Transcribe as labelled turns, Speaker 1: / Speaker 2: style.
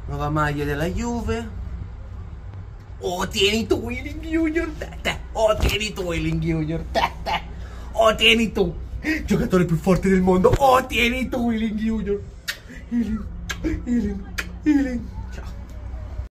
Speaker 1: Nuova maglia della Juve. Oh, tieni tu Iling Jr. Te. Oh, tieni tu Iling Jr. Te. Oh, tieni tu. Giocatore più forte del mondo. Oh, tieni tu Iling Jr. Iling.